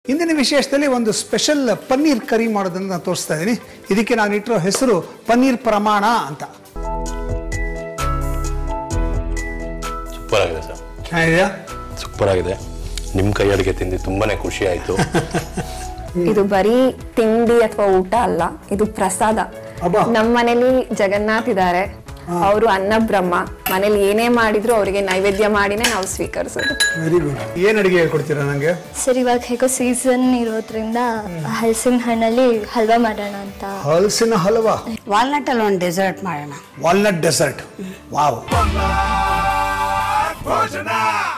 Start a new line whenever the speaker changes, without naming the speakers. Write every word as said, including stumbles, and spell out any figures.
ಇಂದಿನ ವಿಶೇಷದಲ್ಲಿ ಒಂದು ಸ್ಪೆಷಲ್ ಪನ್ನೀರ್ ಕರಿ ಮಾಡೋದನ್ನ ನಾನು ತೋರಿಸ್ತಾ ಇದ್ದೀನಿ. ಇದಕ್ಕೆ ನಾನು ಇಟ್ಟಿರೋ ಹೆಸರು ಪನ್ನೀರ್ ಪ್ರಮಾಣ ಅಂತ.
ಸೂಪರ್ ಆಗಿದೆ ಸರ್.
ಚೆನ್ನಾಗಿದೆಯಾ?
ಸೂಪರ್ ಆಗಿದೆ. ನಿಮ್ಮ ಕೈ ಅಡುಗೆ ತಿಂದು ತುಂಬಾನೇ ಖುಷಿ ಆಯ್ತು.
ಇದು ಬರೀ ತಿಂಡಿ ಅಥವಾ ಊಟ ಅಲ್ಲ, ಇದು ಪ್ರಸಾದ. ನಮ್ಮ ಮನೇಲಿ ಜಗನ್ನಾಥ್ ಇದ್ದಾರೆ, ಅವರು ಅನ್ನ ಬ್ರಹ್ಮ. ಮನೇಲಿ ಏನೇ ಮಾಡಿದ್ರು ಅವರಿಗೆ ನೈವೇದ್ಯ ಮಾಡಿನೇ ನಾವು ಸ್ವೀಕರಿಸೋದು.
Very good. ಏನ್ ಅಡಿಗೆ ಹೇಳ್ಕೊಡ್ತೀರಾ ನಂಗೆ?
ಸರ್, ಇವಾಗ ಹೇಗೋ ಸೀಸನ್ ಇರೋದ್ರಿಂದ ಹಲಸಿನ ಹಣ್ಣಲ್ಲಿ ಹಲ್ವಾ ಮಾಡೋಣ ಅಂತ.
ಹಲಸಿನ ಹಲ್ವಾ?
ವಾಲ್ನಟ್ ಅಲ್ಲಿ ಒಂದು ಡೆಸರ್ಟ್ ಮಾಡೋಣ.
Walnut dessert. ವಾವ್.